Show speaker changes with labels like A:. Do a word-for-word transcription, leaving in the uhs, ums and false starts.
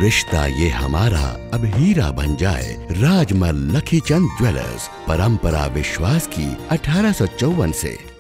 A: रिश्ता ये हमारा अब हीरा बन जाए। राजमल लखीचंद ज्वेलर्स, परंपरा विश्वास की अठारह सौ चौवन से।